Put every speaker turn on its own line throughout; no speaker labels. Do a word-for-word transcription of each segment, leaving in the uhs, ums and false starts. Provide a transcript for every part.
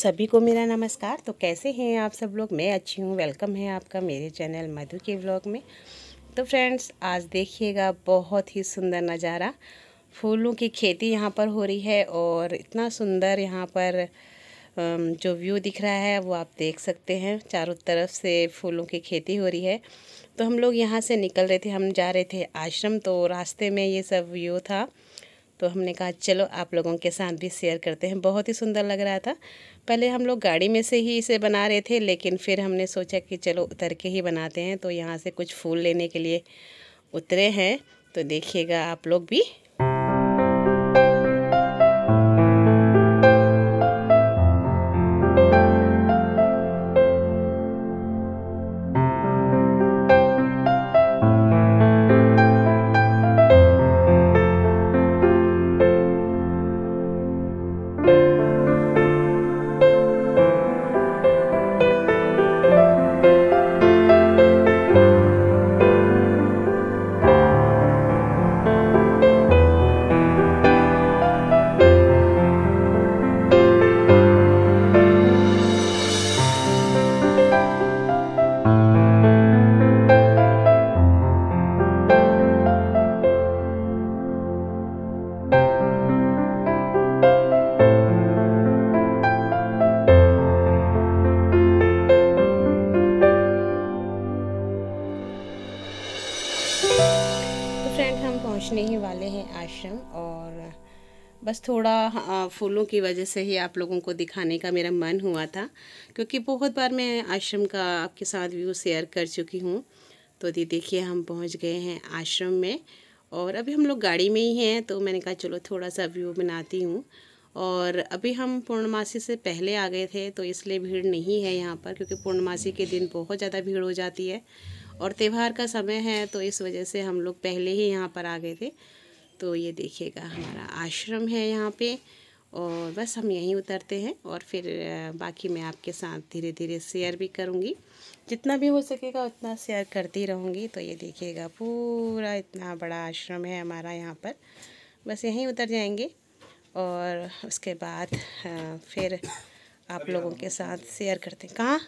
सभी को मेरा नमस्कार। तो कैसे हैं आप सब लोग? मैं अच्छी हूँ। वेलकम है आपका मेरे चैनल मधु के व्लॉग में। तो फ्रेंड्स, आज देखिएगा बहुत ही सुंदर नज़ारा। फूलों की खेती यहाँ पर हो रही है और इतना सुंदर यहाँ पर जो व्यू दिख रहा है वो आप देख सकते हैं। चारों तरफ से फूलों की खेती हो रही है। तो हम लोग यहाँ से निकल रहे थे, हम जा रहे थे आश्रम। तो रास्ते में ये सब व्यू था, तो हमने कहा चलो आप लोगों के साथ भी शेयर करते हैं। बहुत ही सुंदर लग रहा था। पहले हम लोग गाड़ी में से ही इसे बना रहे थे, लेकिन फिर हमने सोचा कि चलो उतर के ही बनाते हैं। तो यहाँ से कुछ फूल लेने के लिए उतरे हैं। तो देखिएगा आप लोग भी। फ्रेंड, हम पहुंचने ही वाले हैं आश्रम, और बस थोड़ा फूलों की वजह से ही आप लोगों को दिखाने का मेरा मन हुआ था, क्योंकि बहुत बार मैं आश्रम का आपके साथ व्यू शेयर कर चुकी हूँ। तो दी देखिए, हम पहुंच गए हैं आश्रम में और अभी हम लोग गाड़ी में ही हैं। तो मैंने कहा चलो थोड़ा सा व्यू बनाती हूँ। और अभी हम पूर्णमासी से पहले आ गए थे, तो इसलिए भीड़ नहीं है यहाँ पर, क्योंकि पूर्णमासी के दिन बहुत ज़्यादा भीड़ हो जाती है और त्यौहार का समय है। तो इस वजह से हम लोग पहले ही यहाँ पर आ गए थे। तो ये देखिएगा हमारा आश्रम है यहाँ पे, और बस हम यहीं उतरते हैं और फिर बाकी मैं आपके साथ धीरे धीरे शेयर भी करूँगी। जितना भी हो सकेगा उतना शेयर करती रहूँगी। तो ये देखिएगा पूरा इतना बड़ा आश्रम है हमारा यहाँ पर। बस यहीं उतर जाएंगे और उसके बाद फिर आप लोगों के साथ शेयर करते हैं। कहाँ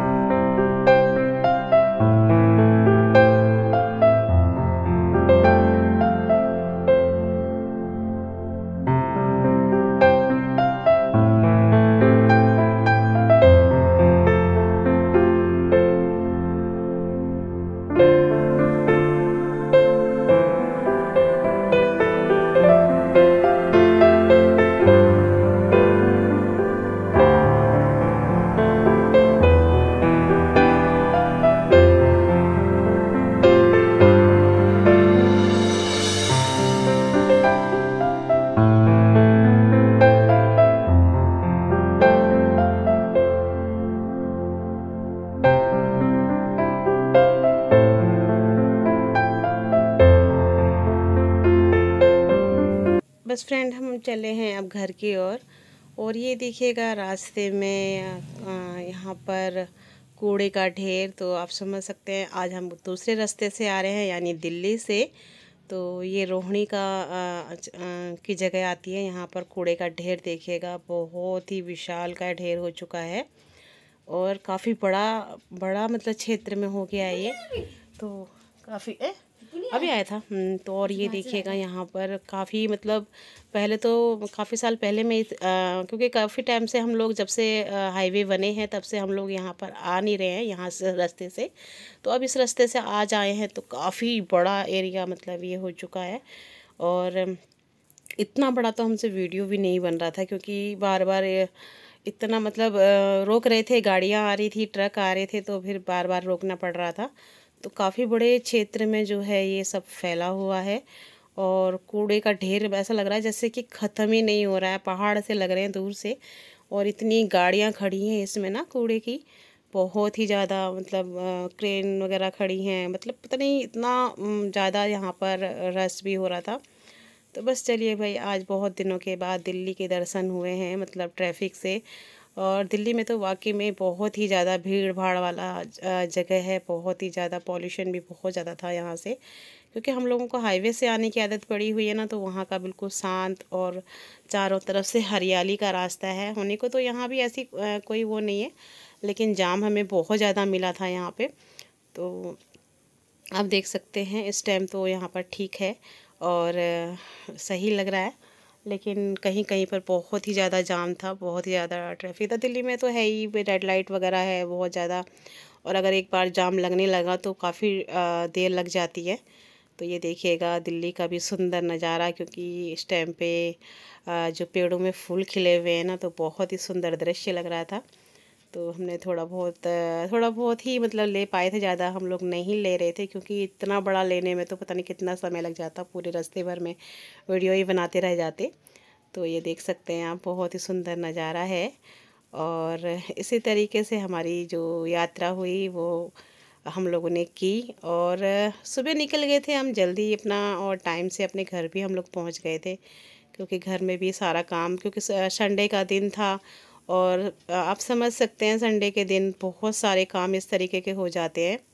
बस फ्रेंड, हम चले हैं अब घर की ओर। और, और ये देखिएगा रास्ते में यहाँ पर कूड़े का ढेर। तो आप समझ सकते हैं आज हम दूसरे रास्ते से आ रहे हैं, यानी दिल्ली से। तो ये रोहिणी का आ, आ, की जगह आती है। यहाँ पर कूड़े का ढेर देखिएगा, बहुत ही विशाल का ढेर हो चुका है और काफ़ी बड़ा बड़ा मतलब क्षेत्र में हो गया है ये। तो काफ़ी ए अभी आया था। तो और ये देखिएगा यहाँ पर काफ़ी मतलब पहले तो काफ़ी साल पहले में, क्योंकि काफ़ी टाइम से हम लोग, जब से हाईवे बने हैं तब से हम लोग यहाँ पर आ नहीं रहे हैं यहाँ से रास्ते से। तो अब इस रास्ते से आज आए हैं, तो काफ़ी बड़ा एरिया मतलब ये हो चुका है। और इतना बड़ा तो हमसे वीडियो भी नहीं बन रहा था, क्योंकि बार बार इतना मतलब रोक रहे थे, गाड़ियाँ आ रही थी, ट्रक आ रहे थे, तो फिर बार बार रोकना पड़ रहा था। तो काफ़ी बड़े क्षेत्र में जो है ये सब फैला हुआ है और कूड़े का ढेर ऐसा लग रहा है जैसे कि ख़त्म ही नहीं हो रहा है। पहाड़ से लग रहे हैं दूर से, और इतनी गाड़ियां खड़ी हैं इसमें ना कूड़े की, बहुत ही ज़्यादा मतलब क्रेन वगैरह खड़ी हैं। मतलब पता नहीं इतना ज़्यादा यहाँ पर रश भी हो रहा था। तो बस चलिए भाई, आज बहुत दिनों के बाद दिल्ली के दर्शन हुए हैं, मतलब ट्रैफिक से और दिल्ली में तो वाकई में बहुत ही ज़्यादा भीड़ भाड़ वाला जगह है, बहुत ही ज़्यादा पॉल्यूशन भी बहुत ज़्यादा था यहाँ से, क्योंकि हम लोगों को हाईवे से आने की आदत पड़ी हुई है ना, तो वहाँ का बिल्कुल शांत और चारों तरफ से हरियाली का रास्ता है। होने को तो यहाँ भी ऐसी कोई वो नहीं है, लेकिन जाम हमें बहुत ज़्यादा मिला था यहाँ पे। तो आप देख सकते हैं इस टाइम तो यहाँ पर ठीक है और सही लग रहा है, लेकिन कहीं कहीं पर बहुत ही ज़्यादा जाम था, बहुत ही ज़्यादा ट्रैफिक था। दिल्ली में तो है ही, रेड लाइट वगैरह है बहुत ज़्यादा, और अगर एक बार जाम लगने लगा तो काफ़ी देर लग जाती है। तो ये देखिएगा दिल्ली का भी सुंदर नज़ारा, क्योंकि इस टाइम पे जो पेड़ों में फूल खिले हुए हैं ना, तो बहुत ही सुंदर दृश्य लग रहा था। तो हमने थोड़ा बहुत थोड़ा बहुत ही मतलब ले पाए थे, ज़्यादा हम लोग नहीं ले रहे थे, क्योंकि इतना बड़ा लेने में तो पता नहीं कितना समय लग जाता, पूरे रास्ते भर में वीडियो ही बनाते रह जाते। तो ये देख सकते हैं आप, बहुत ही सुंदर नज़ारा है। और इसी तरीके से हमारी जो यात्रा हुई वो हम लोगों ने की, और सुबह निकल गए थे हम जल्दी अपना, और टाइम से अपने घर भी हम लोग पहुंच गए थे, क्योंकि घर में भी सारा काम, क्योंकि संडे का दिन था, और आप समझ सकते हैं संडे के दिन बहुत सारे काम इस तरीके के हो जाते हैं।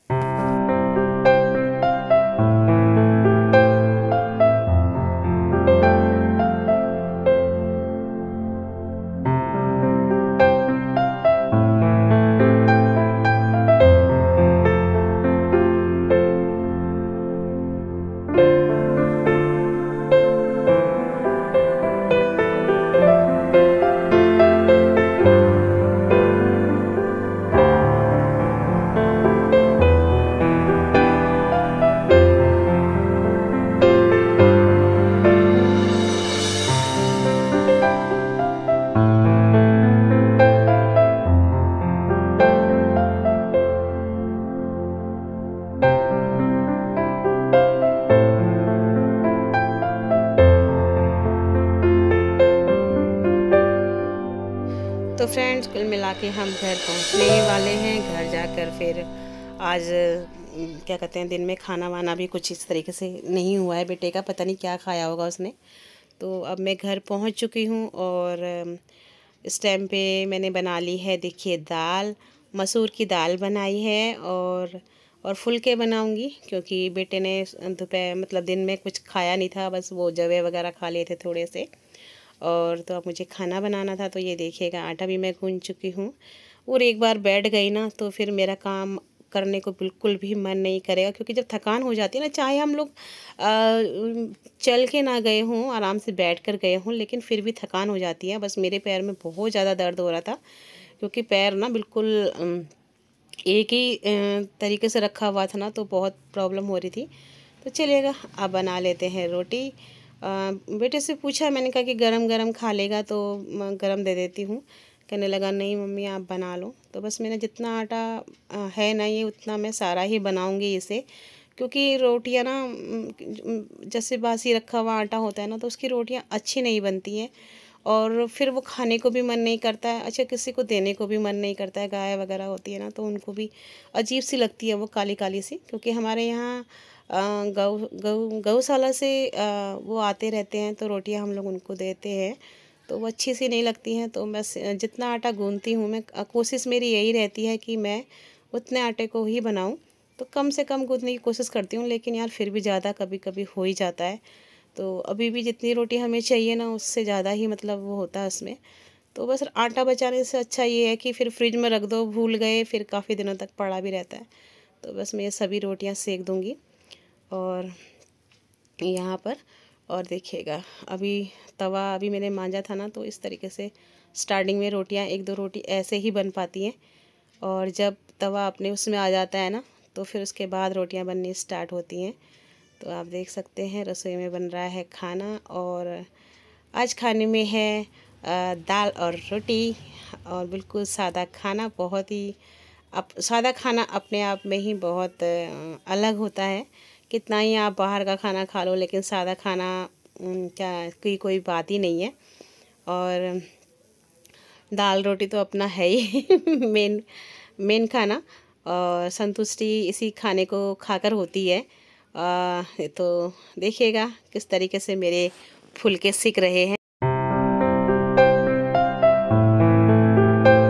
तो फ्रेंड्स कुल मिला के हम घर पहुंचने ही वाले हैं। घर जाकर फिर आज क्या कहते हैं, दिन में खाना वाना भी कुछ इस तरीके से नहीं हुआ है बेटे का, पता नहीं क्या खाया होगा उसने। तो अब मैं घर पहुंच चुकी हूं, और इस टाइम पे मैंने बना ली है, देखिए दाल, मसूर की दाल बनाई है, और और फुलके बनाऊंगी, क्योंकि बेटे ने दोपहर मतलब दिन में कुछ खाया नहीं था, बस वो जवे वगैरह खा लिए थे थोड़े से, और तो अब मुझे खाना बनाना था। तो ये देखिएगा आटा भी मैं गूंथ चुकी हूँ, और एक बार बैठ गई ना तो फिर मेरा काम करने को बिल्कुल भी मन नहीं करेगा, क्योंकि जब थकान हो जाती है ना, चाहे हम लोग चल के ना गए हों, आराम से बैठ कर गए हों, लेकिन फिर भी थकान हो जाती है। बस मेरे पैर में बहुत ज़्यादा दर्द हो रहा था, क्योंकि पैर ना बिल्कुल एक ही तरीके से रखा हुआ था ना, तो बहुत प्रॉब्लम हो रही थी। तो चलिएगा अब बना लेते हैं रोटी। आ, बेटे से पूछा, मैंने कहा कि गरम गरम खा लेगा, तो मैं गरम दे देती हूँ। कहने लगा नहीं मम्मी आप बना लो। तो बस मैंने जितना आटा है ना, ये उतना मैं सारा ही बनाऊँगी इसे, क्योंकि रोटियाँ ना जैसे बासी रखा हुआ आटा होता है ना, तो उसकी रोटियाँ अच्छी नहीं बनती हैं, और फिर वो खाने को भी मन नहीं करता है। अच्छा, किसी को देने को भी मन नहीं करता है, गाय वगैरह होती है ना, तो उनको भी अजीब सी लगती है वो काली काली सी, क्योंकि हमारे यहाँ गौ गौ गौशाला से आ, वो आते रहते हैं, तो रोटियां हम लोग उनको देते हैं, तो वो अच्छी सी नहीं लगती हैं। तो बस जितना आटा गूंथती हूँ मैं, कोशिश मेरी यही रहती है कि मैं उतने आटे को ही बनाऊँ, तो कम से कम गूंथने की कोशिश करती हूँ, लेकिन यार फिर भी ज़्यादा कभी कभी हो ही जाता है। तो अभी भी जितनी रोटी हमें चाहिए ना, उससे ज़्यादा ही मतलब वो होता है उसमें। तो बस आटा बचाने से अच्छा ये है कि फिर फ्रिज में रख दो, भूल गए फिर काफ़ी दिनों तक पड़ा भी रहता है। तो बस मैं ये सभी रोटियां सेक दूंगी, और यहाँ पर, और देखिएगा अभी तवा अभी मैंने मांजा था ना, तो इस तरीके से स्टार्टिंग में रोटियां एक दो रोटी ऐसे ही बन पाती हैं, और जब तवा अपने उसमें आ जाता है ना, तो फिर उसके बाद रोटियां बननी स्टार्ट होती हैं। तो आप देख सकते हैं रसोई में बन रहा है खाना, और आज खाने में है दाल और रोटी, और बिल्कुल सादा खाना। बहुत ही अप सादा खाना अपने आप में ही बहुत अलग होता है। कितना ही आप बाहर का खाना खा लो, लेकिन सादा खाना क्या की कोई बात ही नहीं है। और दाल रोटी तो अपना है ही मेन मेन खाना, और संतुष्टि इसी खाने को खाकर होती है। आ, तो देखिएगा किस तरीके से मेरे फुलके सिक रहे हैं।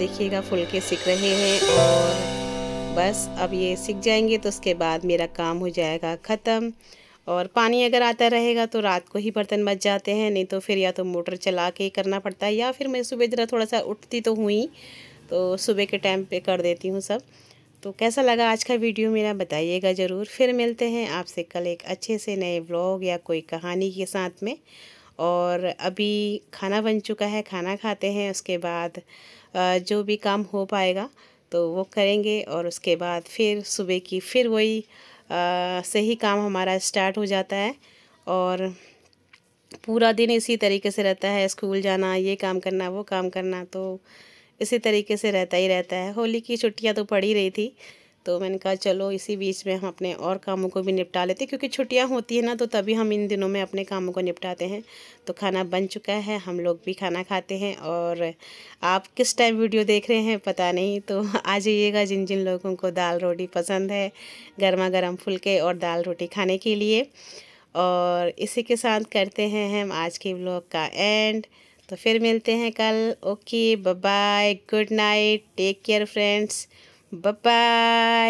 देखिएगा फुलके सिक रहे हैं और बस अब ये सिक जाएंगे तो उसके बाद मेरा काम हो जाएगा ख़त्म। और पानी अगर आता रहेगा तो रात को ही बर्तन बच जाते हैं, नहीं तो फिर या तो मोटर चला के करना पड़ता है या फिर मैं सुबह ज़रा थोड़ा सा उठती तो हुई तो सुबह के टाइम पे कर देती हूँ सब। तो कैसा लगा आज का वीडियो मेरा बताइएगा ज़रूर। फिर मिलते हैं आपसे कल एक अच्छे से नए व्लॉग या कोई कहानी के साथ में। और अभी खाना बन चुका है, खाना खाते हैं, उसके बाद जो भी काम हो पाएगा तो वो करेंगे और उसके बाद फिर सुबह की फिर वही से ही काम हमारा स्टार्ट हो जाता है। और पूरा दिन इसी तरीके से रहता है, स्कूल जाना, ये काम करना, वो काम करना, तो इसी तरीके से रहता ही रहता है। होली की छुट्टियां तो पड़ ही रही थी तो मैंने कहा चलो इसी बीच में हम अपने और कामों को भी निपटा लेते, क्योंकि छुट्टियां होती है ना तो तभी हम इन दिनों में अपने कामों को निपटाते हैं। तो खाना बन चुका है, हम लोग भी खाना खाते हैं। और आप किस टाइम वीडियो देख रहे हैं पता नहीं, तो आ जाइएगा जिन जिन लोगों को दाल रोटी पसंद है, गर्मा गर्म फुलके और दाल रोटी खाने के लिए। और इसी के साथ करते हैं हम आज के व्लॉग का एंड। तो फिर मिलते हैं कल। Okay, bye bye, good night, take care friends, bye bye.